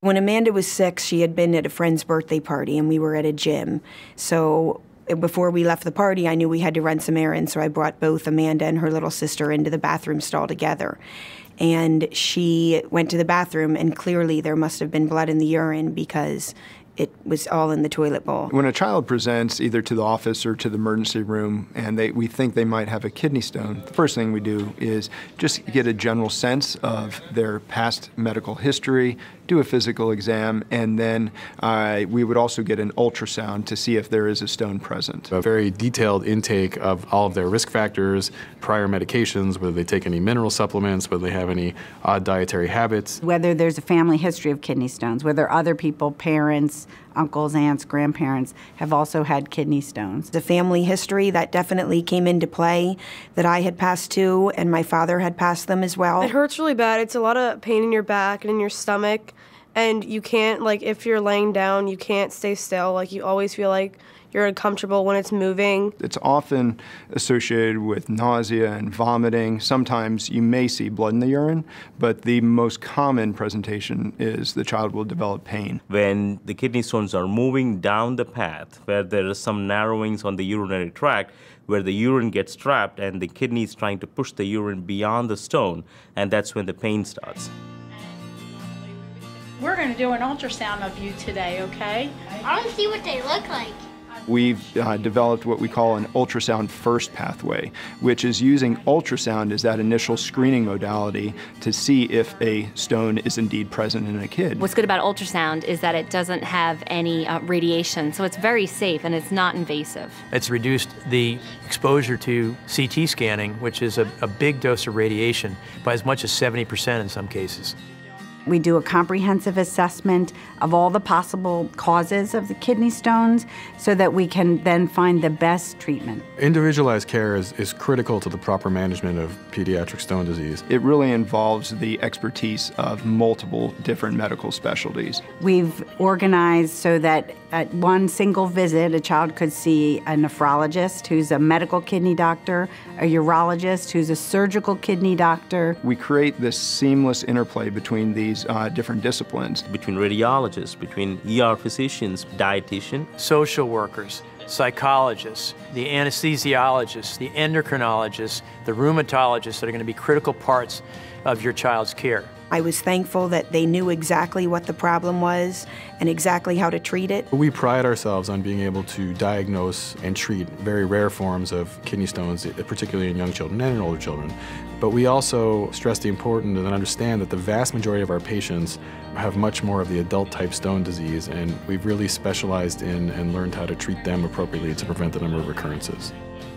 When Amanda was 6, she had been at a friend's birthday party, and we were at a gym. So before we left the party, I knew we had to run some errands, so I brought both Amanda and her little sister into the bathroom stall together. And she went to the bathroom, and clearly there must have been blood in the urine because it was all in the toilet bowl. When a child presents either to the office or to the emergency room and we think they might have a kidney stone, the first thing we do is just get a general sense of their past medical history, do a physical exam, and then we would also get an ultrasound to see if there is a stone present. A very detailed intake of all of their risk factors, prior medications, whether they take any mineral supplements, whether they have any odd dietary habits. Whether there's a family history of kidney stones, whether other people, parents, uncles, aunts, grandparents have also had kidney stones. The family history, that definitely came into play, that I had passed too, and my father had passed them as well. It hurts really bad. It's a lot of pain in your back and in your stomach, and you can't, like, if you're laying down, you can't stay still. Like, you always feel like you're uncomfortable when it's moving. It's often associated with nausea and vomiting. Sometimes you may see blood in the urine, but the most common presentation is the child will develop pain. When the kidney stones are moving down the path, where there is some narrowings on the urinary tract, where the urine gets trapped and the kidney is trying to push the urine beyond the stone, and that's when the pain starts. We're going to do an ultrasound of you today, okay? I want to see what they look like. We've developed what we call an ultrasound first pathway, which is using ultrasound as that initial screening modality to see if a stone is indeed present in a kid. What's good about ultrasound is that it doesn't have any radiation, so it's very safe and it's not invasive. It's reduced the exposure to CT scanning, which is a big dose of radiation, by as much as 70% in some cases. We do a comprehensive assessment of all the possible causes of the kidney stones so that we can then find the best treatment. Individualized care is critical to the proper management of pediatric stone disease. It really involves the expertise of multiple different medical specialties. We've organized so that at one single visit, a child could see a nephrologist who's a medical kidney doctor, a urologist who's a surgical kidney doctor. We create this seamless interplay between these different disciplines. Between radiologists, between ER physicians, dietitian, social workers, psychologists, the anesthesiologists, the endocrinologists, the rheumatologists that are going to be critical parts of your child's care. I was thankful that they knew exactly what the problem was and exactly how to treat it. We pride ourselves on being able to diagnose and treat very rare forms of kidney stones, particularly in young children and in older children. But we also stress the importance and understand that the vast majority of our patients have much more of the adult-type stone disease, and we've really specialized in and learned how to treat them appropriately to prevent the number of recurrences.